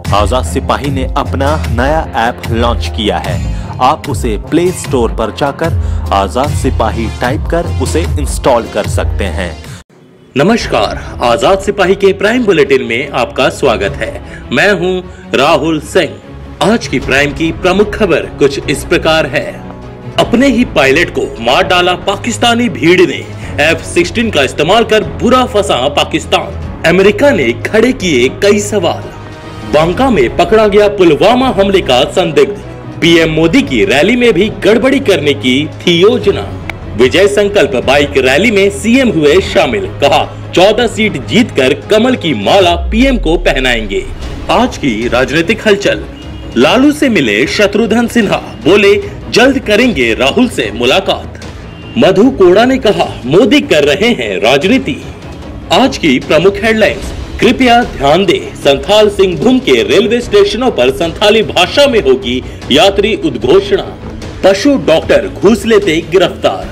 आजाद सिपाही ने अपना नया ऐप लॉन्च किया है। आप उसे प्ले स्टोर पर जाकर आजाद सिपाही टाइप कर उसे इंस्टॉल कर सकते हैं। नमस्कार, आजाद सिपाही के प्राइम बुलेटिन में आपका स्वागत है। मैं हूं राहुल सिंह। आज की प्राइम की प्रमुख खबर कुछ इस प्रकार है। अपने ही पायलट को मार डाला पाकिस्तानी भीड़ ने। F-16 का इस्तेमाल कर बुरा फंसा पाकिस्तान। अमेरिका ने खड़े किए कई सवाल। बांका में पकड़ा गया पुलवामा हमले का संदिग्ध। पीएम मोदी की रैली में भी गड़बड़ी करने की थी योजना। विजय संकल्प बाइक रैली में सीएम हुए शामिल। कहा 14 सीट जीतकर कमल की माला पीएम को पहनाएंगे। आज की राजनीतिक हलचल। लालू से मिले शत्रुघ्न सिन्हा, बोले जल्द करेंगे राहुल से मुलाकात। मधु कोड़ा ने कहा मोदी कर रहे हैं राजनीति। आज की प्रमुख हेडलाइंस। कृपया ध्यान दें, संथाल सिंहभूम के रेलवे स्टेशनों पर संथाली भाषा में होगी यात्री उद्घोषणा। पशु डॉक्टर घूस लेते गिरफ्तार।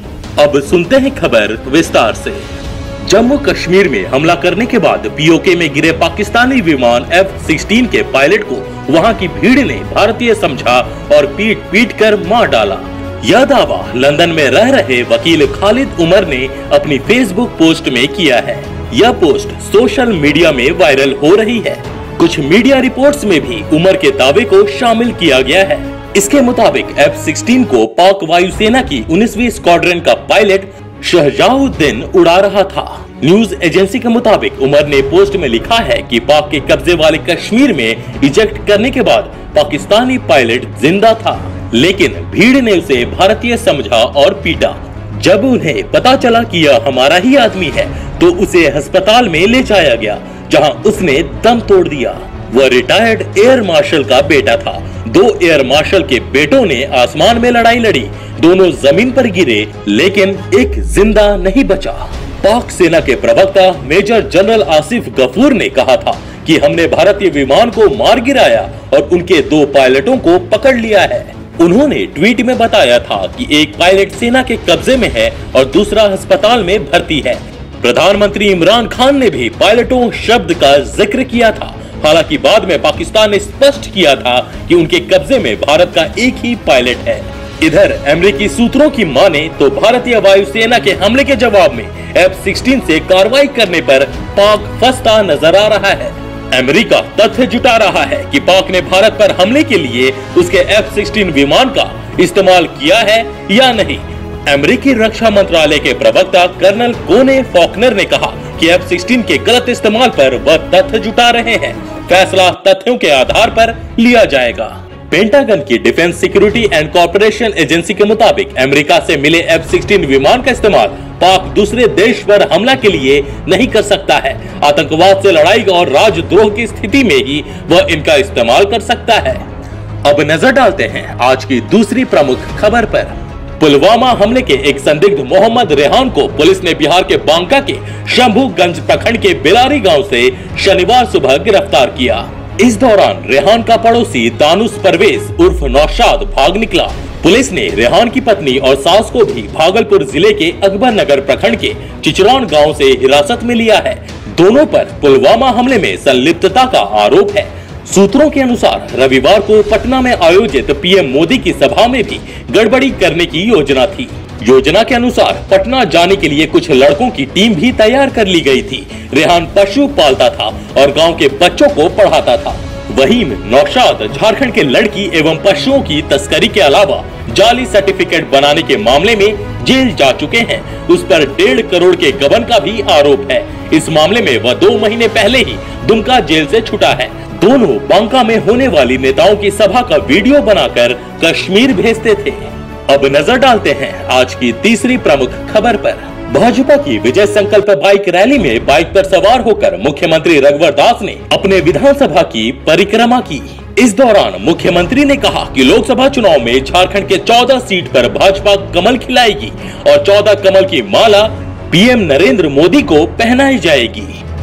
अब सुनते हैं खबर विस्तार से। जम्मू कश्मीर में हमला करने के बाद पीओके में गिरे पाकिस्तानी विमान F-16 के पायलट को वहां की भीड़ ने भारतीय समझा और पीट पीट कर मार डाला। यह दावा लंदन में रह रहे वकील खालिद उमर ने अपनी फेसबुक पोस्ट में किया है। यह पोस्ट सोशल मीडिया में वायरल हो रही है। कुछ मीडिया रिपोर्ट्स में भी उमर के दावे को शामिल किया गया है। इसके मुताबिक F-16 को पाक वायुसेना की 19वीं स्क्वाड्रन का पायलट शहजाउद्दीन उड़ा रहा था। न्यूज एजेंसी के मुताबिक उमर ने पोस्ट में लिखा है कि पाक के कब्जे वाले कश्मीर में इजेक्ट करने के बाद पाकिस्तानी पायलट जिंदा था, लेकिन भीड़ ने उसे भारतीय समझा और पीटा। जब उन्हें पता चला कि यह हमारा ही आदमी है तो उसे अस्पताल में ले जाया गया, जहां उसने दम तोड़ दिया। वह रिटायर्ड एयर मार्शल का बेटा था। 2 एयर मार्शल के बेटों ने आसमान में लड़ाई लड़ी। दोनों जमीन पर गिरे, लेकिन एक जिंदा नहीं बचा। पाक सेना के प्रवक्ता मेजर जनरल आसिफ गफूर ने कहा था कि हमने भारतीय विमान को मार गिराया और उनके 2 पायलटों को पकड़ लिया है। उन्होंने ट्वीट में बताया था कि एक पायलट सेना के कब्जे में है और दूसरा अस्पताल में भर्ती है। प्रधानमंत्री इमरान खान ने भी पायलटों शब्द का जिक्र किया था। हालांकि बाद में पाकिस्तान ने स्पष्ट किया था कि उनके कब्जे में भारत का एक ही पायलट है। इधर अमेरिकी सूत्रों की माने तो भारतीय वायुसेना के हमले के जवाब में F-16 से कार्रवाई करने पर पाक फंसता नजर आ रहा है। अमेरिका तथ्य जुटा रहा है कि पाक ने भारत पर हमले के लिए उसके F-16 विमान का इस्तेमाल किया है या नहीं। अमेरिकी रक्षा मंत्रालय के प्रवक्ता कर्नल कोने फॉकनर ने कहा कि F-16 के गलत इस्तेमाल पर वह तथ्य जुटा रहे हैं। फैसला तथ्यों के आधार पर लिया जाएगा। पेंटागन की defence security and corporation agency के मुताबिक अमेरिका से मिले F-16 विमान का इस्तेमाल पाक दूसरे देश पर हमला के लिए नहीं कर सकता है। आतंकवाद से लड़ाई और राजद्रोह की स्थिति में ही वह इनका इस्तेमाल कर सकता है। अब नजर डालते हैं आज की दूसरी प्रमुख खबर पर। पुलवामा हमले के एक संदिग्ध मोहम्मद रेहान को पुलिस ने बिहार के बांका के शंभूगंज प्रखंड के बेलारी गांव से शनिवार सुबह गिरफ्तार किया। इस दौरान रेहान का पड़ोसी दानुश परवेज उर्फ नौशाद भाग निकला। पुलिस ने रेहान की पत्नी और सास को भी भागलपुर जिले के अकबर नगर प्रखंड के चिचरौन गांव से हिरासत में लिया है। दोनों पर पुलवामा हमले में संलिप्तता का आरोप है। सूत्रों के अनुसार रविवार को पटना में आयोजित पीएम मोदी की सभा में भी गड़बड़ी करने की योजना थी। योजना के अनुसार पटना जाने के लिए कुछ लड़कों की टीम भी तैयार कर ली गई थी। रेहान पशु पालता था और गांव के बच्चों को पढ़ाता था। वहीं नौशाद झारखंड के लड़की एवं पशुओं की तस्करी के अलावा जाली सर्टिफिकेट बनाने के मामले में जेल जा चुके हैं। उस पर 1.5 करोड़ के गबन का भी आरोप है। इस मामले में वह 2 महीने पहले ही दुमका जेल से छूटा है। दोनों बांका में होने वाली नेताओं की सभा का वीडियो बनाकर कश्मीर भेजते थे। अब नजर डालते हैं आज की तीसरी प्रमुख खबर पर। भाजपा की विजय संकल्प बाइक रैली में बाइक पर सवार होकर मुख्यमंत्री रघुवर दास ने अपने विधानसभा की परिक्रमा की। इस दौरान मुख्यमंत्री ने कहा कि लोकसभा चुनाव में झारखंड के 14 सीट पर भाजपा कमल खिलाएगी और 14 कमल की माला पीएम नरेंद्र मोदी को पहनाई जाएगी।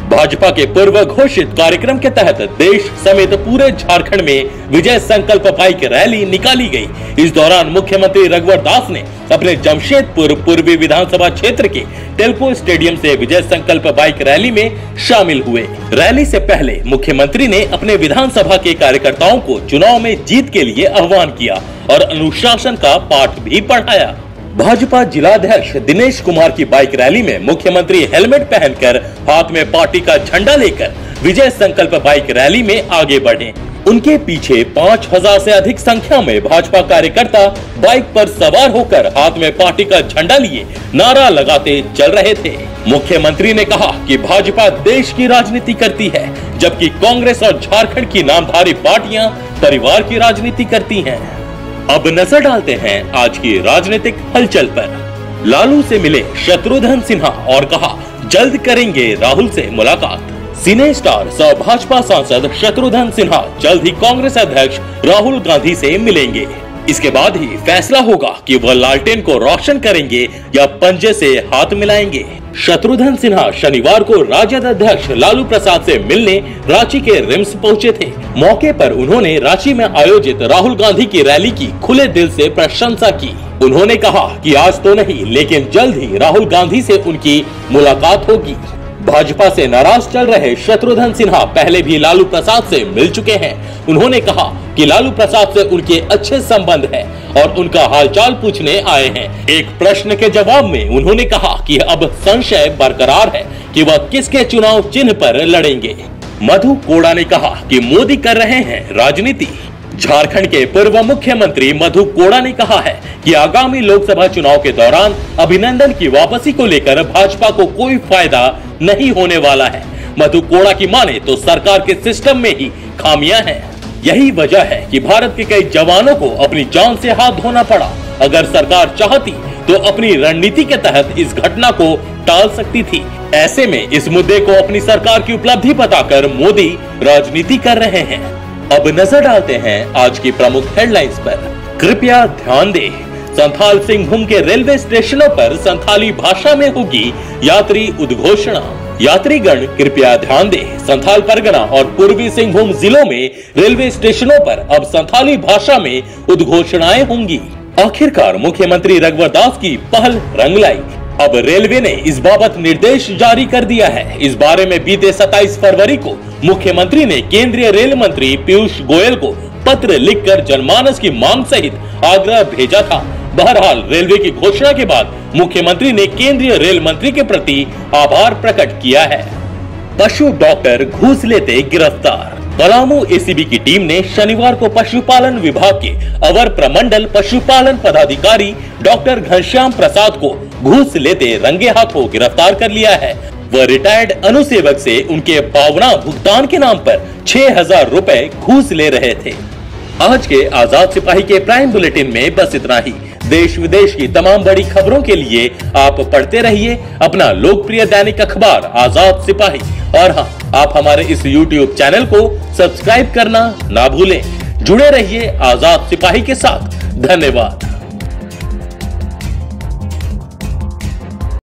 भाजपा के पूर्व घोषित कार्यक्रम के तहत देश समेत पूरे झारखंड में विजय संकल्प बाइक रैली निकाली गई। इस दौरान मुख्यमंत्री रघुवर दास ने अपने जमशेदपुर पूर्वी विधानसभा क्षेत्र के टेल्को स्टेडियम से विजय संकल्प बाइक रैली में शामिल हुए। रैली से पहले मुख्यमंत्री ने अपने विधानसभा के कार्यकर्ताओं को चुनाव में जीत के लिए आह्वान किया और अनुशासन का पाठ भी पढ़ाया। भाजपा जिलाध्यक्ष दिनेश कुमार की बाइक रैली में मुख्यमंत्री हेलमेट पहनकर हाथ में पार्टी का झंडा लेकर विजय संकल्प बाइक रैली में आगे बढ़े। उनके पीछे 5000 से अधिक संख्या में भाजपा कार्यकर्ता बाइक पर सवार होकर हाथ में पार्टी का झंडा लिए नारा लगाते चल रहे थे। मुख्यमंत्री ने कहा कि भाजपा देश की राजनीति करती है, जबकि कांग्रेस और झारखंड की नामधारी पार्टियां परिवार की राजनीति करती हैं। अब नजर डालते हैं आज की राजनीतिक हलचल पर। लालू से मिले शत्रुघ्न सिन्हा और कहा जल्द करेंगे राहुल से मुलाकात। सिने स्टार सह भाजपा सांसद शत्रुघ्न सिन्हा जल्द ही कांग्रेस अध्यक्ष राहुल गांधी से मिलेंगे। इसके बाद ही फैसला होगा कि वह लालटेन को रोशन करेंगे या पंजे से हाथ मिलाएंगे। शत्रुघ्न सिन्हा शनिवार को राजद अध्यक्ष लालू प्रसाद से मिलने रांची के रिम्स पहुंचे थे। मौके पर उन्होंने रांची में आयोजित राहुल गांधी की रैली की खुले दिल से प्रशंसा की। उन्होंने कहा कि आज तो नहीं, लेकिन जल्द ही राहुल गांधी से उनकी मुलाकात होगी। भाजपा से नाराज चल रहे शत्रुघ्न सिन्हा पहले भी लालू प्रसाद से मिल चुके हैं। उन्होंने कहा कि लालू प्रसाद से उनके अच्छे संबंध हैं और उनका हालचाल पूछने आए हैं। एक प्रश्न के जवाब में उन्होंने कहा कि अब संशय बरकरार है कि वह किसके चुनाव चिन्ह पर लड़ेंगे। मधु कोड़ा ने कहा कि मोदी कर रहे हैं राजनीति। झारखंड के पूर्व मुख्यमंत्री मधु कोड़ा ने कहा है कि आगामी लोकसभा चुनाव के दौरान अभिनंदन की वापसी को लेकर भाजपा को कोई फायदा नहीं होने वाला है। मधु कोड़ा की माने तो सरकार के सिस्टम में ही खामियां हैं। यही वजह है कि भारत के कई जवानों को अपनी जान से हाथ धोना पड़ा। अगर सरकार चाहती तो अपनी रणनीति के तहत इस घटना को टाल सकती थी। ऐसे में इस मुद्दे को अपनी सरकार की उपलब्धि बताकर मोदी राजनीति कर रहे हैं। अब नजर डालते हैं आज की प्रमुख हेडलाइंस पर। कृपया ध्यान दें, संथाल सिंहभूम के रेलवे स्टेशनों पर संथाली भाषा में होगी यात्री उद्घोषणा। यात्रीगण कृपया ध्यान दें, संथाल परगना और पूर्वी सिंहभूम जिलों में रेलवे स्टेशनों पर अब संथाली भाषा में उद्घोषणाएं होंगी। आखिरकार मुख्यमंत्री रघुवर दास की पहल रंग लाई। अब रेलवे ने इस बाबत निर्देश जारी कर दिया है। इस बारे में बीते 27 फरवरी को मुख्यमंत्री ने केंद्रीय रेल मंत्री पीयूष गोयल को पत्र लिखकर जनमानस की मांग सहित आग्रह भेजा था। बहरहाल रेलवे की घोषणा के बाद मुख्यमंत्री ने केंद्रीय रेल मंत्री के प्रति आभार प्रकट किया है। पशु डॉक्टर घूस लेते गिरफ्तार। पलामू एसीबी की टीम ने शनिवार को पशुपालन विभाग के अवर प्रमंडल पशुपालन पदाधिकारी डॉक्टर घनश्याम प्रसाद को घूस लेते रंगे हाथों गिरफ्तार कर लिया है। वह रिटायर्ड अनुसेवक से उनके पावना भुगतान के नाम पर 6000 रुपए घूस ले रहे थे। आज के आजाद सिपाही के प्राइम बुलेटिन में बस इतना ही। देश विदेश की तमाम बड़ी खबरों के लिए आप पढ़ते रहिए अपना लोकप्रिय दैनिक अखबार आजाद सिपाही। और हाँ, आप हमारे इस YouTube चैनल को सब्सक्राइब करना ना भूलें। जुड़े रहिए आजाद सिपाही के साथ। धन्यवाद।